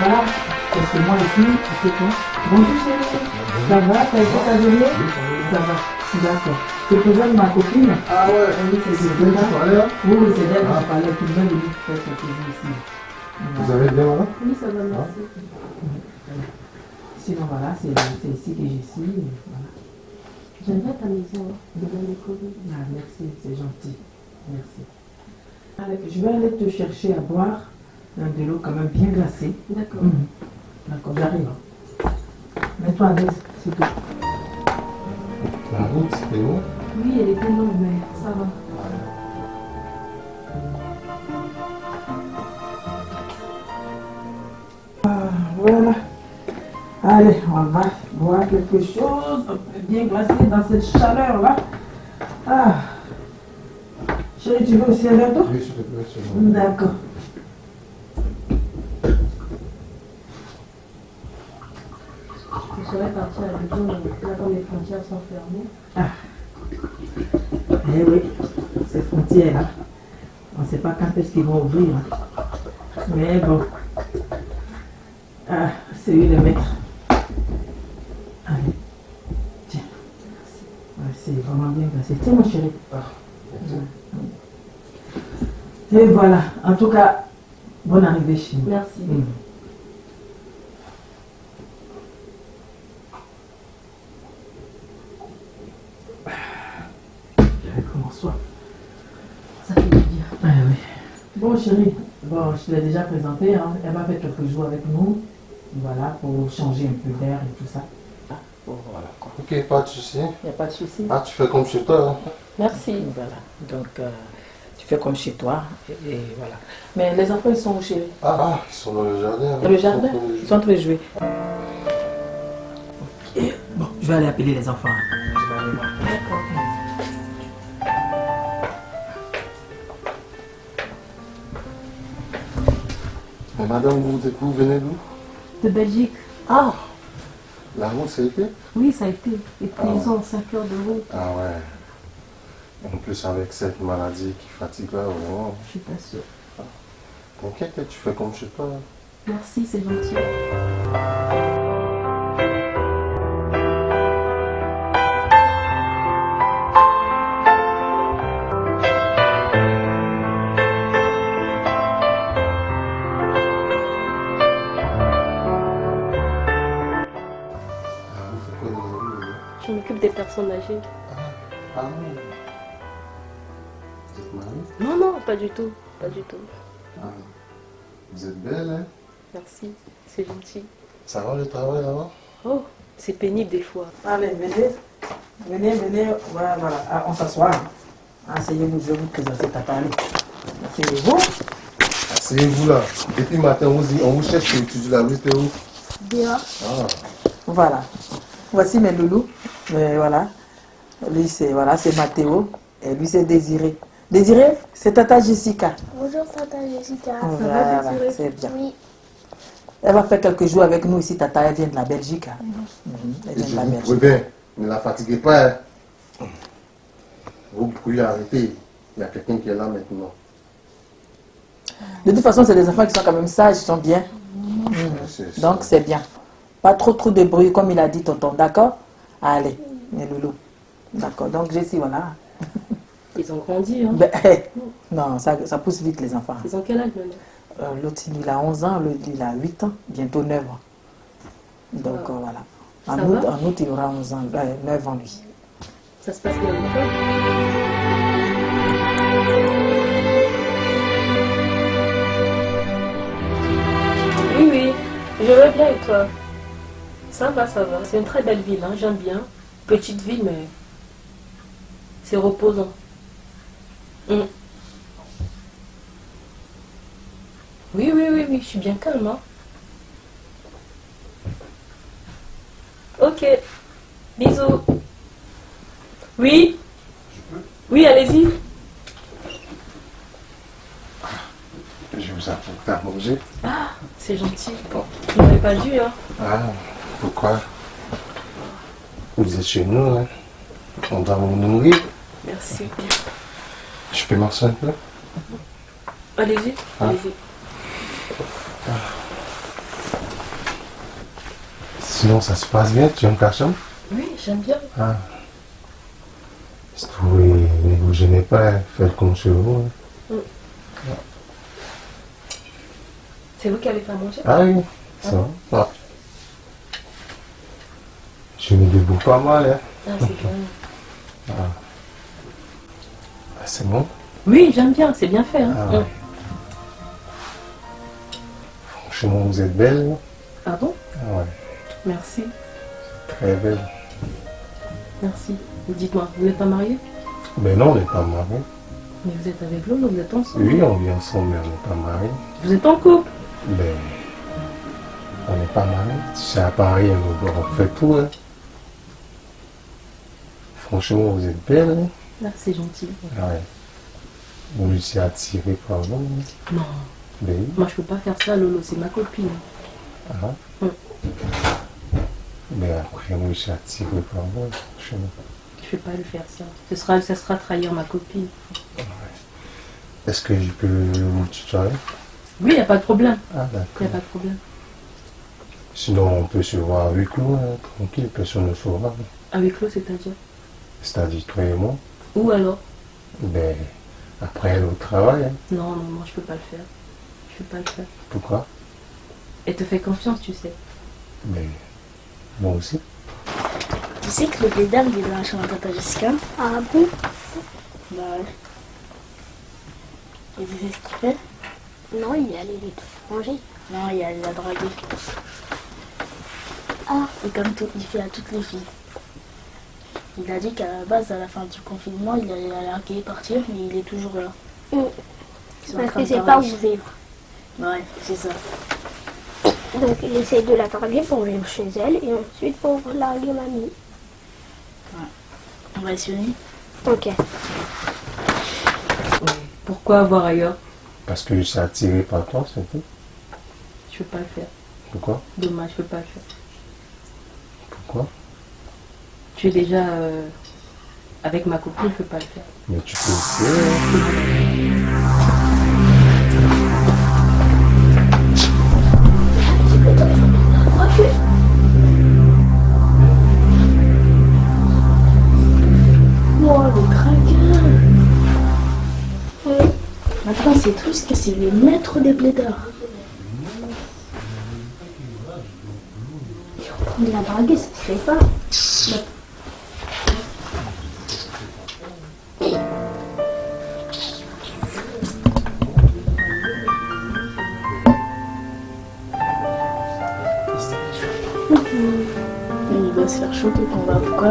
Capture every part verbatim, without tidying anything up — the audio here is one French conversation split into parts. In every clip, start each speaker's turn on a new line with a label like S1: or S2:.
S1: voilà, parce que moi ici, c'est quoi? Bonjour chérie, ça va? Ça a été ta journée? Ça va, d'accord. Je te présente ma copine.
S2: Ah ouais,
S1: oui, c'est
S2: c'est bien tu parlais là?
S1: Oui, oui, c'est d'elle que je parlais, qui vient de lui faire quelque chose ici.
S2: Vous avez bien là?
S3: Oui, ça va, merci.
S1: Sinon voilà, c'est ici que je suis. Voilà.
S3: J'aime bien ta maison, bien décorée.
S1: Ah, merci, c'est gentil. Merci. Allez, je vais aller te chercher à boire un de l'eau quand même bien glacée.
S3: D'accord.
S1: Mmh. D'accord, j'arrive. Mets-toi à l'aise, c'est tout.
S2: La route, c'était où?
S3: Oui, elle était longue, mais ça va.
S1: Ah, voilà. Allez, on va boire quelque chose bien glacé dans cette chaleur-là. Ah. Chérie, tu veux aussi un verre d'eau?
S2: Oui, s'il te plaît, c'est bon.
S1: D'accord.
S3: Je serais partie à Abidjan, là quand les frontières sont fermées.
S1: Ah. Eh oui, ces frontières-là, on ne sait pas quand est-ce qu'ils vont ouvrir. Hein. Mais bon, ah, c'est lui le maître. Allez, tiens. Ouais, c'est vraiment bien glacé. Tiens, ma chérie.
S2: Ah, merci.
S1: Et voilà, en tout cas, bonne arrivée chez nous.
S3: Merci.
S1: Mmh. J'avais vraiment soif.
S3: Ça fait du bien.
S1: Ah oui. Bon chérie, bon, je te l'ai déjà présenté, hein. Elle va faire quelques jours avec nous. Voilà, pour changer un peu d'air et tout ça. Ah, bon, voilà quoi.
S2: Ok, pas de souci.
S1: Il n'y a pas de souci.
S2: Ah, tu fais comme chez toi. Hein?
S3: Merci.
S1: Voilà, donc euh, tu fais comme chez toi et, et voilà. Mais les enfants, ils sont où chérie?
S2: Ah, ah, ils sont dans le jardin. Hein?
S1: Dans le jardin?
S2: Ils
S1: Ils sont en train de jouer. Ok, bon, je vais aller appeler les enfants. Je vais aller voir.
S3: D'accord.
S2: Mais madame, vous, vous venez d'où?
S3: De Belgique.
S2: Ah, la route, ça a été?
S3: Oui, ça a été. Et puis
S2: Ah.
S3: ils ont cinq heures de route.
S2: Ah ouais. En plus, avec cette maladie qui fatigue là, vraiment.
S3: Je suis pas sûre.
S2: T'inquiète, tu fais comme chez toi.
S3: Merci, c'est gentil.
S2: Ah, vous faites quoi dans la rue, là?
S3: Je m'occupe des personnes âgées.
S2: Ah, oui. Vous êtes mariée?
S3: Non, non, pas du tout. Pas du tout.
S2: Ah. Vous êtes belle, hein?
S3: Merci, c'est gentil.
S2: Ça va le travail là-bas?
S3: Oh, c'est pénible des fois.
S1: Allez, venez. Venez, venez. Voilà, voilà. Ah, on s'assoit. Asseyez-vous, je vais vous présenter Tata. Allez. Asseyez-vous.
S2: Asseyez-vous là. Depuis le matin, on vous, dit- on vous cherche pour étudier la rue, où?
S3: Bien.
S2: Ah.
S1: Voilà. Voici mes loulous. Mais voilà. Lui, c'est voilà, c'est Mathéo. Et lui, c'est Désiré. Désiré, c'est Tata Jessica.
S4: Bonjour Tata Jessica.
S1: Voilà,
S3: va, Désiré?
S1: c'est bien.
S4: Oui.
S1: Elle va faire quelques jours avec nous ici. Tata, elle vient de la Belgique. Hein. Mhm, elle
S2: Et
S1: vient de
S2: je
S1: la
S2: vous
S1: Belgique.
S2: préviens, ne la fatiguez pas. Hein. Vous pouvez arrêter. Il y a quelqu'un qui est là maintenant.
S1: De toute façon, c'est des enfants qui sont quand même sages, ils sont bien. Mhm.
S2: C'est-
S1: Donc, c'est bien. Pas trop trop de bruit, comme il a dit tonton, d'accord? Allez, mes loulous. D'accord, donc Jessie, voilà.
S3: Ils ont grandi, hein.
S1: Ben, hey, non, ça, ça pousse vite les enfants.
S3: Ils ont quel âge maintenant?
S1: Euh, L'autre, il a onze ans, l'autre, il a huit ans, bientôt neuf ans. Donc,
S3: Ah.
S1: euh, voilà. En
S3: Ça
S1: août,
S3: va?
S1: en août, il aura onze ans, euh, neuf ans, lui.
S3: Ça se passe bien avec toi? Oui, oui, je vais bien et toi? Ça va, ça va. C'est une très belle ville, hein. J'aime bien. Petite ville, mais c'est reposant. Mm. Oui, oui, oui, oui, je suis bien calme, hein. Ok, bisous. Oui? Oui, allez-y.
S2: Je vous apporte à manger.
S3: Ah, c'est gentil. Tu n'aurais pas dû, hein.
S2: Ah, pourquoi? Vous êtes chez nous, hein? On doit vous nourrir.
S3: Merci.
S2: Je peux m'asseoir un peu?
S3: Allez-y,
S2: Ah.
S3: allez-y.
S2: Sinon, ça se passe bien, tu aimes ta chambre?
S3: Oui, j'aime bien.
S2: Ah. Si vous ne vous gênez pas, faites comme chez vous.
S3: Mm. C'est vous qui allez faire manger?
S2: Ah oui, ça va. Ah. Je me débrouille pas mal. Hein.
S3: Ah, c'est bien.
S2: Ah. Ah, c'est bon?
S3: Oui, j'aime bien, c'est bien fait. Hein.
S2: Ah,
S3: Mm.
S2: ouais. Franchement, vous êtes belle.
S3: Ah bon?
S2: Ah, ouais.
S3: Merci.
S2: Très belle.
S3: Merci. Dites-moi, vous n'êtes pas marié?
S2: Mais non, on n'est pas mariés.
S3: Mais vous êtes avec Lolo, vous êtes ensemble?
S2: Oui, on vit ensemble, mais on n'est pas mariés.
S3: Vous êtes en couple?
S2: Mais on n'est pas mariés. C'est à Paris, on fait tout. Hein. Franchement, vous êtes belle. Hein.
S3: Là, c'est gentil.
S2: Ouais. Vous je suis attiré par vous. Hein.
S3: Non.
S2: Mais oui.
S3: Moi, je peux pas faire ça, Lolo, c'est ma copine.
S2: Ah.
S3: Mm.
S2: Mais après, moi, je suis attiré par vous. Franchement.
S3: Je ne vais pas lui faire ça. Ce sera, ça sera trahir ma copine.
S2: Ouais. Est-ce que je peux vous tutoyer?
S3: Oui, il n'y a pas de problème.
S2: Ah,
S3: Il n'y
S2: d'accord.
S3: a pas de problème.
S2: Sinon, on peut se voir à huis clos, hein, tranquille, personne ne saura.
S3: Avec Clos, c'est-à-dire?
S2: C'est-à-dire toi et moi.
S3: Où alors?
S2: Ben, après, elle au travail. Hein.
S3: Non, non, non, je peux pas le faire. Je peux pas le faire.
S2: Pourquoi?
S3: Elle te fait confiance, tu sais.
S2: Ben, moi aussi.
S4: Tu sais que le blédard, il est dans la chambre de Tata Jessica? Ah bon? Bah ouais. Et tu sais ce qu'il fait?
S5: Non, il est allé lui manger.
S4: Non, il a la draguer. Ah, et comme tout, il fait à toutes les filles. Il a dit qu'à la base, à la fin du confinement, il allait la larguer et partir, mais il est toujours là.
S5: Mm.
S4: Ils sont en
S5: Parce
S4: train
S5: que
S4: de
S5: c'est pas
S4: parler.
S5: où vivre.
S4: Ouais, c'est ça.
S5: Donc il essaie de la draguer pour vivre chez elle et ensuite pour larguer mamie.
S4: On va essayer.
S5: Ok.
S3: Oui. Pourquoi avoir ailleurs?
S2: Parce que je suis attiré par toi, c'est tout.
S3: Je peux pas le faire.
S2: Pourquoi?
S3: Dommage, je peux pas le faire.
S2: Pourquoi?
S3: Tu es déjà euh, avec ma copine, je peux pas le faire.
S2: Mais tu peux essayer. Hein.
S4: Oh, le dragueur! Oui. Maintenant, c'est triste que c'est le maître des blédards.
S5: Il l'a dragué, ça se fait pas.
S4: Il va se faire choquer qu'on va. Pourquoi?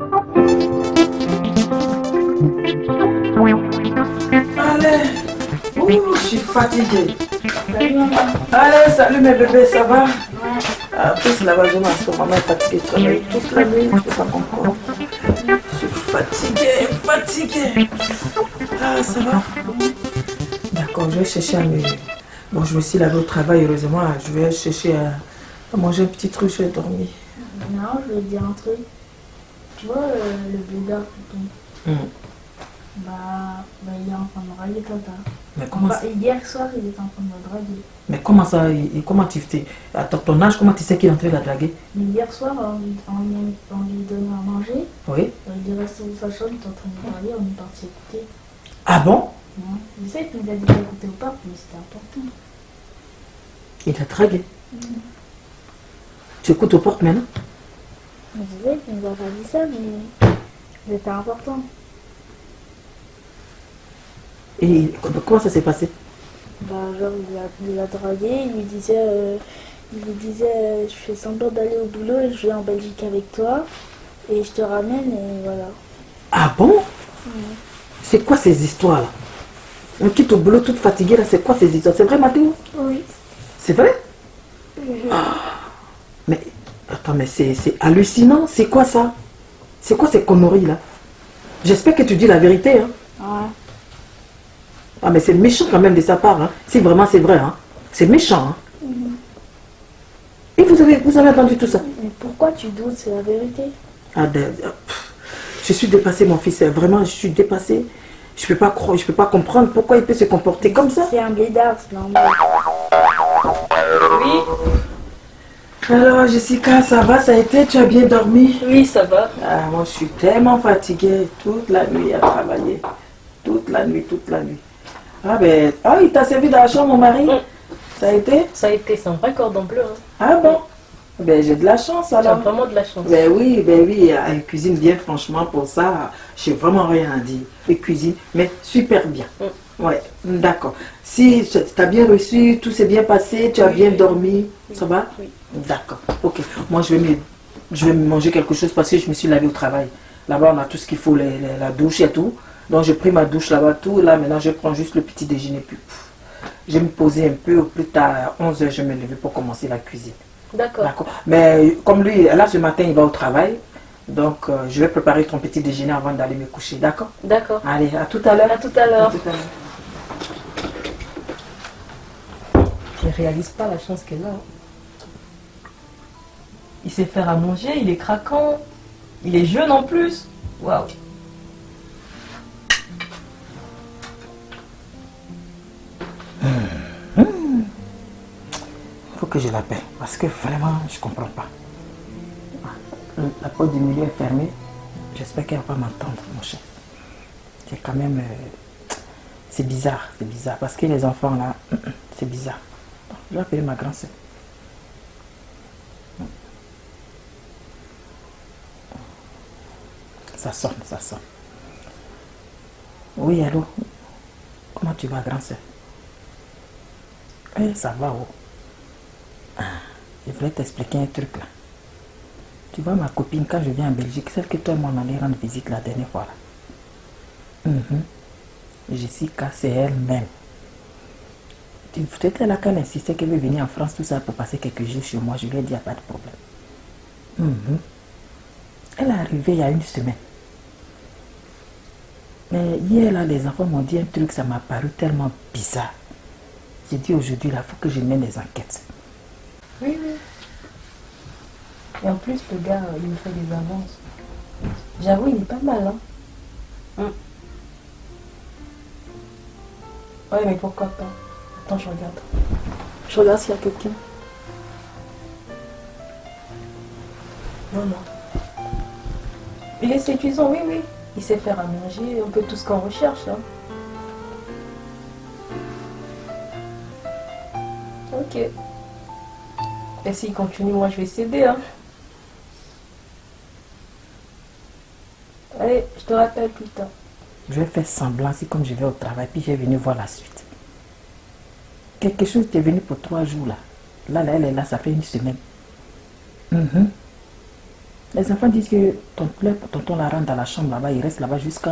S1: Allez. Ouh, je suis fatiguée. Allez, salut mes bébés, ça va? Ah, plus la maison, maman est fatiguée. Je travaille toute la nuit, je peux pas comprendre. Je suis fatiguée, fatiguée. Ah, ça va? D'accord, je vais chercher à me... Bon, je me suis lavé au travail, heureusement. Je vais chercher à, à manger un petit truc, je vais dormir.
S4: Non, je vais te dire un truc. Tu vois, euh, le blédard,
S1: Hum.
S4: bah, bah, il est en train de draguer Tata.
S1: Mais comment
S4: Bah,
S1: ça?
S4: hier soir, il était en train de me draguer.
S1: Mais comment ça? il- Comment tu t'es... À ton- ton âge, comment tu sais qu'il est en train de la draguer?
S4: Mais hier soir, en lui, en lui, en lui donnant à manger,
S1: Oui.
S4: bah, il est resté dans sa chambre, il était en train de me draguer, on est parti écouter.
S1: Ah bon?
S4: Ouais. Je sais qu'il nous a dit d'écouter au parc, mais c'était important.
S1: Il t'a dragué. Tu écoutes aux portes maintenant?
S4: Je disais qu'il nous a pas dit ça, mais c'était important.
S1: Et comment ça s'est passé?
S4: Bah, genre, il a, il a dragué, il lui disait, euh, il lui disait euh, je fais semblant d'aller au boulot et je vais en Belgique avec toi, et je te ramène, et voilà.
S1: Ah bon? C'est quoi ces histoires-là? On quitte au boulot toute fatiguée, là, c'est quoi ces histoires? C'est vrai, Mathéo?
S5: Oui.
S1: C'est vrai? Ah, mais, attends, mais c'est c'est hallucinant, c'est quoi ça? C'est quoi ces conneries, là? J'espère que tu dis la vérité, hein?
S4: Ouais.
S1: Ah, mais c'est méchant quand même de sa part, hein? Si vraiment c'est vrai, hein? C'est méchant, hein? Et vous avez, vous avez entendu tout ça?
S4: Mais pourquoi tu doutes, c'est la vérité?
S1: Ah, de- pff, je suis dépassée, mon fils. Vraiment, je suis dépassée. Je peux pas croire, je peux pas comprendre pourquoi il peut se comporter comme ça.
S4: C'est un blédard, c'est normal.
S3: Oui.
S1: Alors, Jessica, ça va, ça a été? Tu as bien dormi?
S3: Oui, ça va.
S1: Ah, moi, je suis tellement fatiguée toute la nuit à travailler. Toute la nuit, toute la nuit. Ah, ben, ah, il t'a servi dans la chambre, mon mari?
S3: Mm.
S1: Ça a été?
S3: Ça a été, c'est un vrai cordon bleu. Hein.
S1: Ah bon? Ben, j'ai de la chance
S3: Tu as
S1: alors.
S3: vraiment de la chance.
S1: Ben oui, ben oui, elle cuisine bien, franchement, pour ça, j'ai vraiment rien à dire. Elle cuisine, mais super bien.
S3: Mm.
S1: Ouais, d'accord. Si tu as bien reçu, tout s'est bien passé, tu as
S3: Oui,
S1: bien
S3: oui.
S1: dormi, ça va?
S3: Oui.
S1: D'accord, ok. Moi, je vais, me, je vais me manger quelque chose parce que je me suis lavé au travail. Là-bas, on a tout ce qu'il faut, les, les- la douche et tout. Donc, j'ai pris ma douche là-bas, tout. Là, maintenant, je prends juste le petit déjeuner. Puis, pff, je vais me poser un peu. Au plus tard, à onze heures, je vais me lever pour commencer la cuisine.
S3: D'accord.
S1: D'accord. Mais comme lui, là, ce matin, il va au travail. Donc, euh, je vais préparer ton petit déjeuner avant d'aller me coucher. D'accord?
S3: D'accord.
S1: Allez, à tout à l'heure.
S3: À tout à l'heure.
S1: À tout à l'heure.
S3: Je ne réalise pas la chance qu'elle a. hein. Il sait faire à manger, il est craquant. Il est jeune en plus. Waouh.
S1: Il faut que je l'appelle parce que vraiment, je ne comprends pas. La porte du milieu est fermée. J'espère qu'elle va pas m'entendre, mon chef. C'est quand même... euh, c'est bizarre, c'est bizarre. Parce que les enfants, là, c'est bizarre. Je vais appeler ma grande soeur. Ça sonne, ça sonne. Oui, allô? Comment tu vas, grande soeur? Eh, ça va, oh. Ah, je voulais t'expliquer un truc, là. Tu vois ma copine, quand je viens en Belgique, celle que toi et moi on allait rendre visite la dernière fois là. Mhm. Jessica, c'est elle-même. Tu étais là quand elle insistait qu'elle veut venir en France, tout ça, pour passer quelques jours chez moi. Je lui ai dit, il n'y a pas de problème. Mhm. Elle est arrivée il y a une semaine. Mais hier, là, les enfants m'ont dit un truc, ça m'a paru tellement bizarre. J'ai dit aujourd'hui, là, il faut que je mène des enquêtes.
S3: Oui, oui. Et en plus, le gars, il me fait des avances. J'avoue, il est pas mal, hein. Hum. Ouais, mais pourquoi pas? Attends, je regarde. Je regarde s'il y a quelqu'un. Non, non. Il est séduisant, oui, oui. Il sait faire à manger, un peu tout ce qu'on recherche, hein. Ok. Et s'il continue, moi, je vais céder, hein. Allez, je te rappelle plus tard.
S1: Je vais faire semblant, si comme je vais au travail, puis je vais venir voir la suite. Quelque chose t'est venu pour trois jours là. Là, là, elle est là, ça fait une semaine. Mhm. Les enfants disent que ton père, tonton la rentre dans la chambre là-bas, il reste là-bas jusqu'à...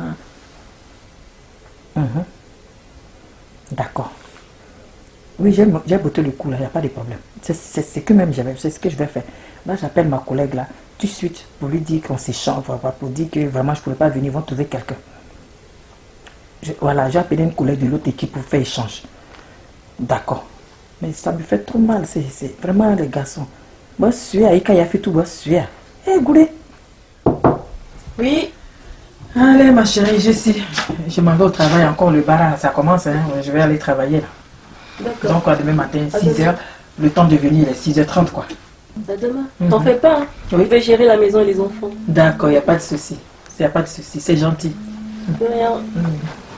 S1: Mhm. D'accord. Oui, j'ai j'ai botté le coup là, il n'y a pas de problème. C'est ce que même j'avais, c'est ce que je vais faire. Là, j'appelle ma collègue là, tout de suite, pour lui dire qu'on s'échange, pour dire que vraiment je ne pourrais pas venir, ils vont trouver quelqu'un. Je- Voilà, j'ai appelé une collègue de l'autre équipe pour faire échange. D'accord. Mais ça me fait trop mal, c'est vraiment les garçons. Moi, je suis à Ika, il a fait tout, moi, je suis à... Hé, Goulé.
S3: Oui.
S1: Allez, ma chérie, je suis. Je m'en vais au travail encore, le bar, ça commence, hein. Je vais aller travailler là.
S3: D'accord.
S1: Donc, quoi, demain matin,
S3: À
S1: six heures, le temps de venir, il est six heures trente, quoi.
S3: À demain.
S1: Mhm.
S3: T'en fais pas, hein.
S1: Oui.
S3: Je vais gérer la maison et les enfants.
S1: D'accord, il n'y a pas de souci. Il n'y a pas de souci, c'est gentil.
S3: De rien.
S1: Mhm.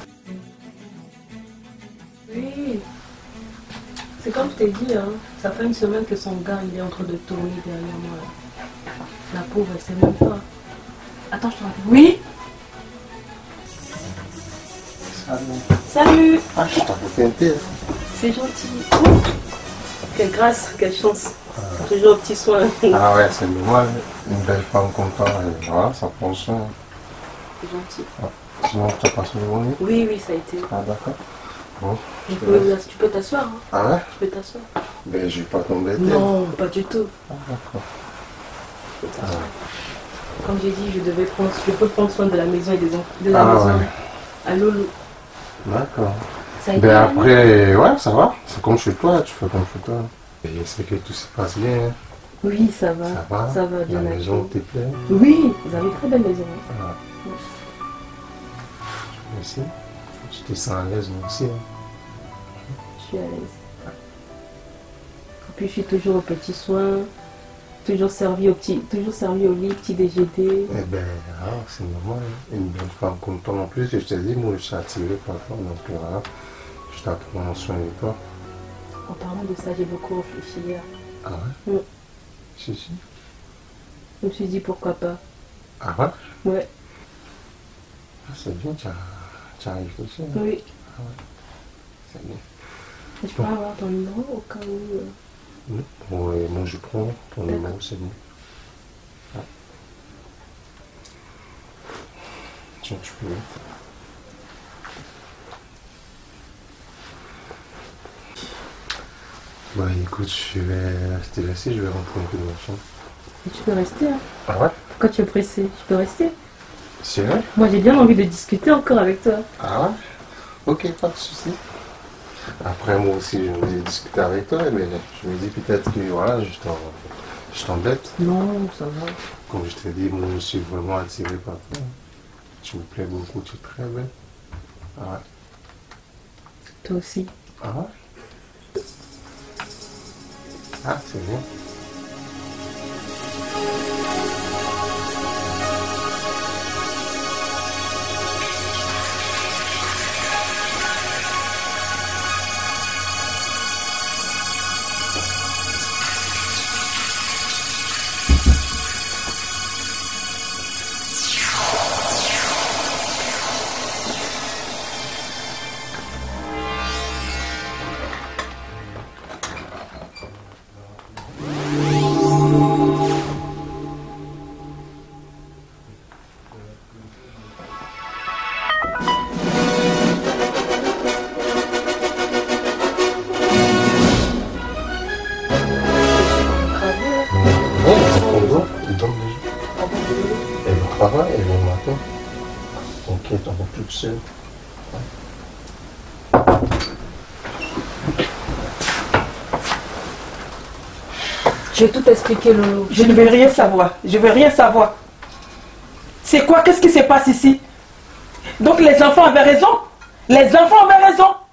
S3: Oui. C'est comme je t'ai dit, hein. Ça fait une semaine que son gars, il est en train de tourner derrière moi, là. La pauvre, elle sait même pas. Attends, je te rappelle. Oui. Salut.
S2: Ah, je t'avais fait un thé.
S3: C'est gentil. Ouh. Quelle grâce, quelle chance. Toujours un petit soin. C'est
S2: Ah ouais, c'est normal. Une belle femme comme toi, et voilà, ça prend soin.
S3: gentil.
S2: Sinon, tu as passé une bonne nuit?
S3: Oui, oui, ça a été.
S2: Ah d'accord. Bon,
S3: Tu
S2: je te
S3: peux,
S2: laisse.
S3: tu peux t'asseoir, hein.
S2: Ah ouais?
S3: Tu peux t'asseoir.
S2: Ben, je vais pas t'embêter.
S3: Non, pas du tout.
S2: Ah, d'accord.
S3: Tu peux t'asseoir. Comme j'ai dit, je devais prendre, je peux prendre soin de la maison et des enfants. De la
S2: Ah
S3: maison.
S2: ouais.
S3: À Lolo.
S2: D'accord.
S3: Ça a été.
S2: Ben
S3: hein.
S2: après, ouais, ça va. C'est comme chez toi, tu fais comme chez toi. Et je sais que tout se passe bien. Hein.
S3: Oui, ça va.
S2: Ça va?
S3: Ça va bien.
S2: La
S3: avec
S2: maison
S3: vous.
S2: te plaît?
S3: Oui, vous avez une très belle maison. hein.
S2: Ah. Merci. Tu te sens à l'aise moi aussi. Hein.
S3: Je suis à l'aise. puis je suis toujours aux petits soins, toujours servi au petit, toujours servi au lit, petit déjeuner.
S2: Eh ben, ah, c'est normal. Une belle femme comme toi en plus, je te dis, moi je suis attiré par toi, donc voilà, je t'apprends soin de toi.
S3: En parlant de ça, j'ai beaucoup réfléchi hier.
S2: Ah ouais?
S3: Oui.
S2: Si, si.
S3: Je me suis dit pourquoi pas.
S2: Ah ouais?
S3: Ouais.
S2: Ah, c'est bien, tu as, tu as réfléchi. Hein?
S3: Oui.
S2: Ah ouais. C'est bien.
S3: Je peux avoir ton numéro au cas où. Euh...
S2: Oui. Ouais, moi je prends ton numéro, c'est bon. Ah. Tiens, tu peux. Bah écoute, je vais te laisser, je vais rentrer un peu dans la chambre.
S3: Et tu peux rester, hein?
S2: Ah ouais?
S3: Pourquoi tu es pressé? Tu peux rester?
S2: C'est vrai?
S3: Moi j'ai bien envie de discuter encore avec toi.
S2: Ah ouais? Ok, pas de souci. Après moi aussi je voulais discuter avec toi, mais je me dis peut-être que voilà, je t'en- je t'embête.
S3: Non, ça va.
S2: Comme je t'ai dit, moi je suis vraiment attiré par toi. Tu me plais beaucoup, tu es très belle. Ah ouais?
S3: Toi aussi.
S2: Ah ouais? Ah, c'est bien. Travail et le matin. Ok, t'en vas toute seule.
S3: J'ai tout expliqué, Lolo.
S1: Je ne veux rien savoir. Je veux rien savoir. C'est quoi? Qu'est-ce qui se passe ici? Donc les enfants avaient raison? Les enfants avaient raison?